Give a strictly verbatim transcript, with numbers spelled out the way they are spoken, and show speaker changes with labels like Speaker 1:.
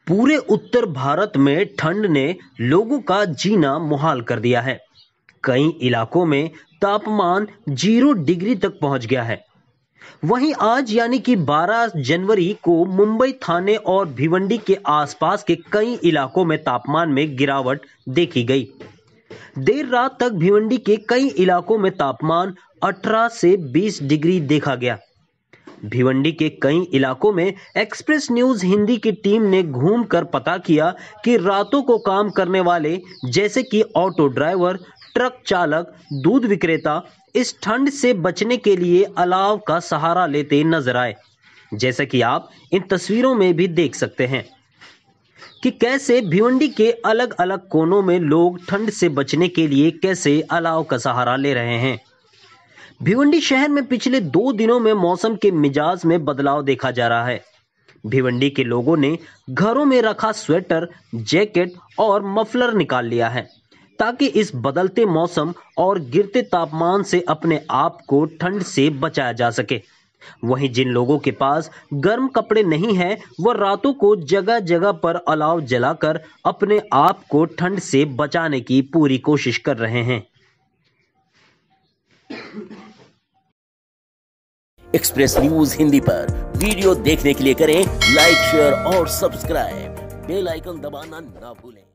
Speaker 1: पूरे उत्तर भारत में ठंड ने लोगों का जीना मुहाल कर दिया है। कई इलाकों में तापमान जीरो डिग्री तक पहुंच गया है। वहीं आज यानी कि बारह जनवरी को मुंबई, थाने और भिवंडी के आसपास के कई इलाकों में तापमान में गिरावट देखी गई। देर रात तक भिवंडी के कई इलाकों में तापमान अठारह से बीस डिग्री देखा गया। भिवंडी के कई इलाकों में एक्सप्रेस न्यूज हिंदी की टीम ने घूमकर पता किया कि रातों को काम करने वाले जैसे कि ऑटो ड्राइवर, ट्रक चालक, दूध विक्रेता इस ठंड से बचने के लिए अलाव का सहारा लेते नजर आए। जैसा कि आप इन तस्वीरों में भी देख सकते हैं कि कैसे भिवंडी के अलग अलग कोनों में लोग ठंड से बचने के लिए कैसे अलाव का सहारा ले रहे हैं। भिवंडी शहर में पिछले दो दिनों में मौसम के मिजाज में बदलाव देखा जा रहा है। भिवंडी के लोगों ने घरों में रखा स्वेटर, जैकेट और मफलर निकाल लिया है ताकि इस बदलते मौसम और गिरते तापमान से अपने आप को ठंड से बचाया जा सके। वहीं जिन लोगों के पास गर्म कपड़े नहीं हैं, वह रातों को जगह जगह पर अलाव जलाकर अपने आप को ठंड से बचाने की पूरी कोशिश कर रहे हैं।
Speaker 2: एक्सप्रेस न्यूज हिंदी पर वीडियो देखने के लिए करें लाइक, शेयर और सब्सक्राइब। बेल आइकन दबाना ना भूलें।